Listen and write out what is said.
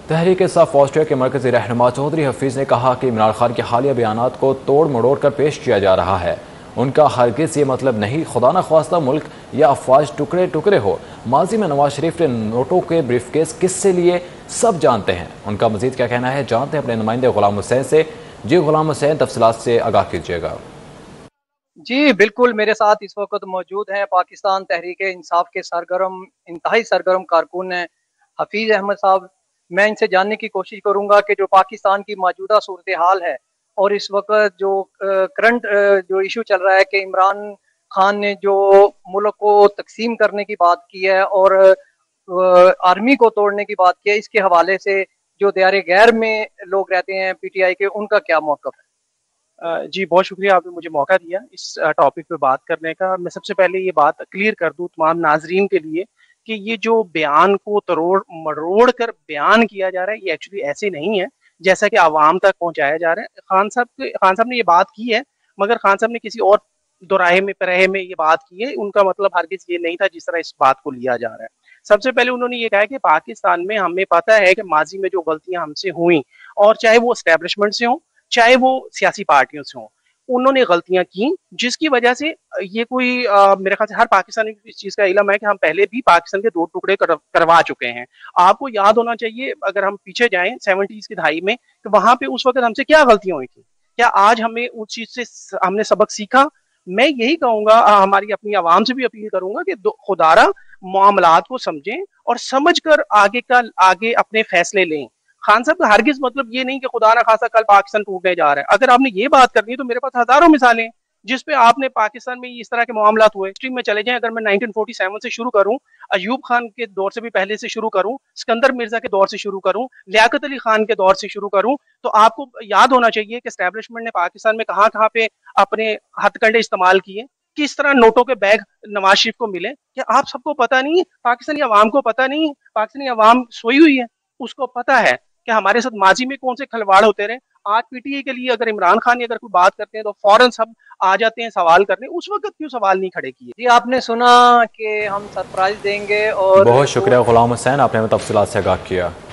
Tehreek Insaf Austria के मरकजी रहनुमा चौधरी हफीज़ ने कहा कि इमरान खान के हालिया बयानात को तोड़ मड़ोड़ कर पेश किया जा रहा है। उनका हरगिज़ ये मतलब नहीं खुदा न ख्वास्ता मुल्क या अफवाज टुकड़े टुकड़े हो। माजी में नवाज शरीफ ने नोटों के ब्रीफकेस किससे लिए सब जानते हैं। उनका मजीद क्या कहना है जानते हैं अपने नुमाइंदे गुलाम हुसैन से। जी गुलाम हुसैन, तफसीलात से आगाह कीजिएगा। जी बिल्कुल, मेरे साथ इस वक्त मौजूद हैं पाकिस्तान तहरीक इंसाफ के सरगर्म इंतहाई सरगर्म कारकुन हैं हफीज़ अहमद साहब। मैं इनसे जानने की कोशिश करूंगा कि जो पाकिस्तान की मौजूदा सूरत हाल है और इस वक्त जो करंट जो इशू चल रहा है कि इमरान खान ने जो मुल्क को तकसीम करने की बात की है और आर्मी को तोड़ने की बात की है, इसके हवाले से जो दयारे गैर में लोग रहते हैं पीटीआई के, उनका क्या मौक़िफ़ है? जी, बहुत शुक्रिया आपने मुझे मौका दिया इस टॉपिक पे बात करने का। मैं सबसे पहले ये बात क्लियर कर दूं तमाम नाजरीन के लिए कि ये जो बयान को तरोड़ मरोड़ कर बयान किया जा रहा है, ये एक्चुअली ऐसे नहीं है जैसा कि आवाम तक पहुंचाया जा रहा है। खान साहब ने ये बात की है, मगर खान साहब ने किसी और दोराहे में पराहे में ये बात की है। उनका मतलब हरगिज ये नहीं था जिस तरह इस बात को लिया जा रहा है। सबसे पहले उन्होंने ये कहा कि पाकिस्तान में हमें पता है कि माजी में जो गलतियां हमसे हुई, और चाहे वो एस्टेब्लिशमेंट से हों चाहे वो सियासी पार्टियों से हों, उन्होंने गलतियां की जिसकी वजह से ये कोई मेरे ख्याल से हर पाकिस्तानी को इस चीज का इल्म है कि हम पहले भी पाकिस्तान के दो टुकड़े करवा चुके हैं। आपको याद होना चाहिए, अगर हम पीछे जाएं 70s की दहाई में, तो वहां पे उस वक्त हमसे क्या गलतियां हुई थी, क्या आज हमें उस चीज से हमने सबक सीखा? मैं यही कहूंगा, हमारी अपनी आवाम से भी अपील करूंगा कि खुदारा मामलात को समझें और समझ कर आगे अपने फैसले लें। खान साहब का हरगिज मतलब ये नहीं कि खुदा ना खासा कल पाकिस्तान टूटने जा रहा है। अगर आपने ये बात करनी है तो मेरे पास हजारों मिसालें जिस पे आपने पाकिस्तान में इस तरह के मामलात हुए। हिस्ट्री में चले जाएं, अगर मैं 1947 से शुरू करूं, अयूब खान के दौर से भी पहले से शुरू करूं, सिकंदर मिर्जा के दौर से शुरू करूं, लियाकत अली खान के दौर से शुरू करूं, तो आपको याद होना चाहिए कि एस्टेब्लिशमेंट ने पाकिस्तान में कहां कहां पे अपने हथकंडे इस्तेमाल किए, किस तरह नोटों के बैग नवाज शरीफ को मिले। क्या आप सबको पता नहीं? पाकिस्तानी अवाम को पता नहीं? पाकिस्तानी अवाम सोई हुई है, उसको पता है कि हमारे साथ माजी में कौन से खिलवाड़ होते रहे। आज पीटीए के लिए अगर इमरान खान अगर कोई बात करते हैं तो फौरन सब आ जाते हैं सवाल करने। उस वक्त क्यों सवाल नहीं खड़े किए? जी, आपने सुना कि हम सरप्राइज देंगे और बहुत शुक्रिया गुलाम हुसैन, आपने हमें तफसीलात से आगाह किया।